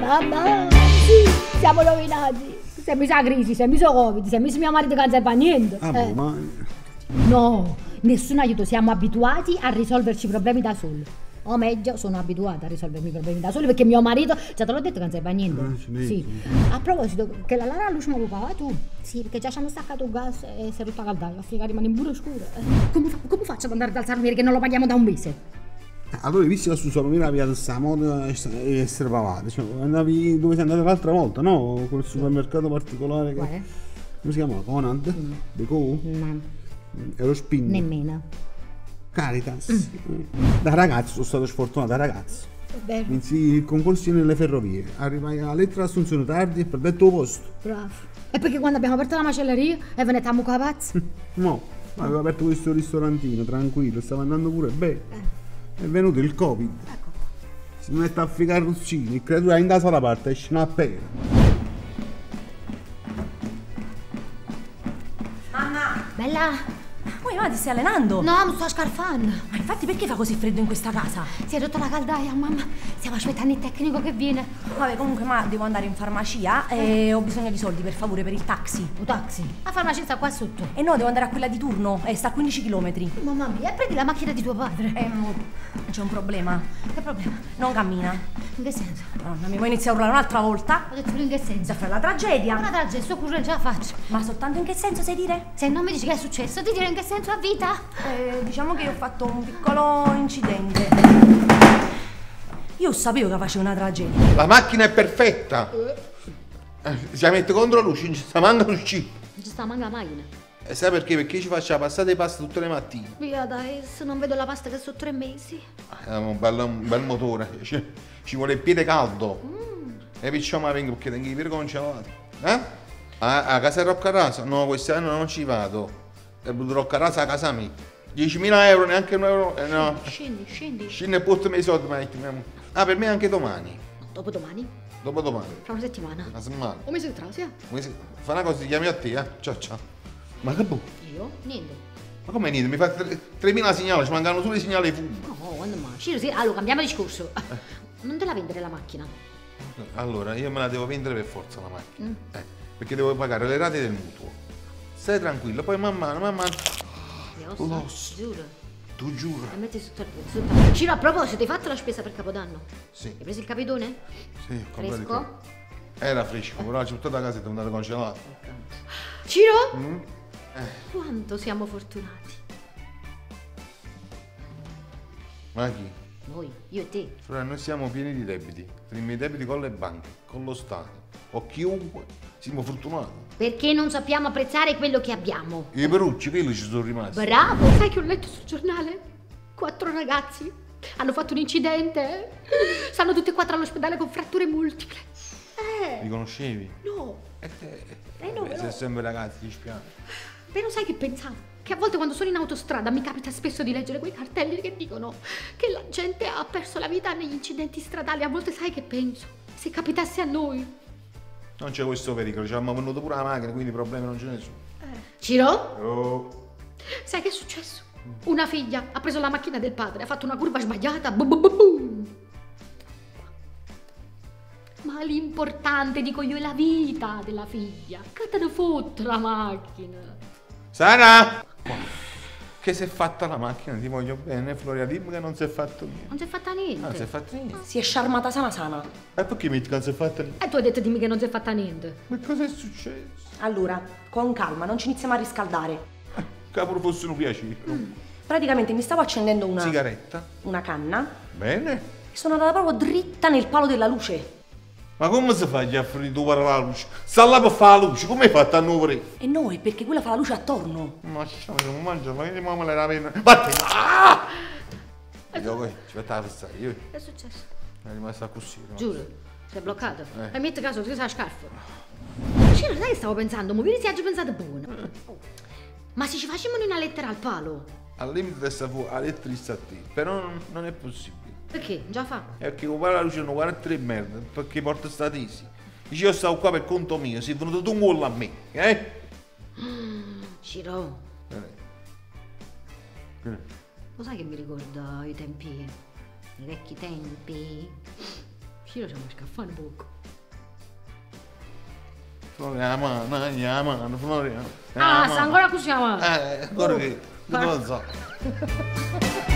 mamma, sì, siamo rovinati. Si è messa la crisi, si è messo Covid, si è messo mio marito che non serve a niente. Ma... No, nessun aiuto, siamo abituati a risolverci i problemi da soli. O meglio, sono abituata a risolvermi i problemi da soli perché mio marito, già te l'ho detto che non serve a niente. Sì. A proposito, che la luce mi occupava tu? Sì, perché già ci hanno staccato il gas e si è rotta la caldaia, a figa rimane in pure scuro. Come faccio ad andare dal salumiere che non lo paghiamo da un mese? Allora, visto che su Salomina via questa moda e essere pavate, cioè, andavi dove sei andato l'altra volta, no? Quel supermercato particolare che... Quale? Come si chiama? Conad? Deco? No, Eurospin? nemmeno. Caritas? Da ragazzo sono stato sfortunato, da ragazzo. Vero. Vinsi il concorso nelle ferrovie, arrivai alla lettera d'assunzione tardi e perdetto il posto. Bravo. E perché quando abbiamo aperto la macelleria e venite a mucca pazzi? No, avevo aperto questo ristorantino, tranquillo, stava andando pure bene. È venuto il Covid. Ecco. Si mette a fare ruzzini, il creatura in casa da parte, esce una pera. Mamma! Bella! Ma ti stai allenando? No, mi sto scarfando. Ma infatti perché fa così freddo in questa casa? Si è rotta la caldaia, mamma. Stiamo aspettando il tecnico che viene. Vabbè, comunque ma devo andare in farmacia e ho bisogno di soldi, per favore, per il taxi. Un taxi? La farmacia sta qua sotto. E no, devo andare a quella di turno e sta a 15 km. Mamma mia, prendi la macchina di tuo padre. C'è un problema. Che problema? Non cammina. In che senso? Madonna mia, poi inizia a urlare un'altra volta. Ho detto in che senso? Sta a fare la tragedia. Una tragedia, sto curando già la faccia. Ma soltanto in che senso sai dire? Se non mi dici che è successo, ti dirò in che senso a vita. Diciamo che ho fatto un piccolo incidente. Io sapevo che facevo una tragedia. La macchina è perfetta. Si mette contro luce, non ci sta manca uscire. Non ci sta manca la macchina. E sai perché? Perché ci faccia passare le pasta tutte le mattine. Via dai, se non vedo la pasta che sono 3 mesi. È un bel motore. Ci vuole il piede caldo. E perciò mi vengo perché tengo i piedi congelati. A casa di Roccarasa? No, quest'anno non ci vado. E Roccarasa a casa mia. 10.000 euro, neanche un euro. No. Scendi. Scendi e portami i soldi, per me anche domani. Dopodomani? Dopodomani. Fra una settimana? Una settimana. Un mese di trasia? Fa una cosa, ti chiami a te, eh? Ciao. Ma che boh? Io? Niente. Ma come niente? Mi fa 3.000 segnali, ci mancano solo i segnali di fumo. No, quando mai? Ciro, sì, allora cambiamo discorso. Non te la vendere la macchina? Allora, io me la devo vendere per forza la macchina. Perché devo pagare le rate del mutuo. Stai tranquillo, poi man mano. Lo so, giuro. Tu giuro? E metti sotto. Ciro, a proposito, hai fatto la spesa per Capodanno? Sì. Hai preso il capitone? Sì, ho comprato il Fresco? capo. Era fresco, però l'ho buttato a casa e è andato congelato. Ciro? Quanto siamo fortunati. Ma chi? Noi, io e te. Fra noi siamo pieni di debiti. Teniamo i debiti con le banche, con lo Stato, o chiunque. Siamo fortunati. Perché non sappiamo apprezzare quello che abbiamo. I perucci, quelli ci sono rimasti. Bravo! Sai che ho letto sul giornale? 4 ragazzi hanno fatto un incidente. Stanno tutti e 4 all'ospedale con fratture multiple. Li conoscevi? No. No, però. Sei sempre ragazzi, ti spiace. Però sai che pensavo? Che a volte quando sono in autostrada mi capita spesso di leggere quei cartelli che dicono che la gente ha perso la vita negli incidenti stradali. A volte sai che penso? Se capitasse a noi. Non c'è questo pericolo, ci abbiamo venuto pure la macchina, quindi problemi non ce ne sono. Ciro? Oh. Sai che è successo? Una figlia ha preso la macchina del padre, ha fatto una curva sbagliata. Boom. Ma l'importante, dico io, è la vita della figlia. Che te ne fotte la macchina? Sara! Che si è fatta la macchina? Ti voglio bene, Floria, dimmi che non si è fatto niente. Non si è fatta niente. Non si è fatto niente. Si è sciarmata sana. E perché mi dici che non si è fatta niente? E tu hai detto dimmi che non si è fatta niente. Ma cosa è successo? Allora, con calma, non ci iniziamo a riscaldare. Che pure fosse un piacere. Praticamente mi stavo accendendo Sigaretta? una canna Bene. e sono andata proprio dritta nel palo della luce. Ma come si fa a fare tu per la luce? Sta là per fare la luce, come hai fatto a nuovere? E no, è perché quella fa la luce attorno. Ma non mangia, ma che mamma le la pena? Vattene! Ah! Vediamo qui, ci metta la festa io. Che è successo? È rimasta così. No? Giuro, sei bloccato. E metti caso, tu sei la scarpa. Ciro, sai che stavo pensando? Mo vedi se oggi pensate buono. Ma se ci facevano una lettera al palo? Al limite di sta fuori, la lettera sta a te, però non è possibile. Perché? Già fa. È perché con la luce non guarda tre merda, perché porta sta tesi. Dice io stavo qua per conto mio, sei venuto tu un gol a me, Ciro, Che? lo sai che mi ricorda i tempi, i vecchi tempi? Ciro c'è uno scaffale poco. Floriano, Floriano. Ah, sta ancora così la mano. Ancora che non lo so.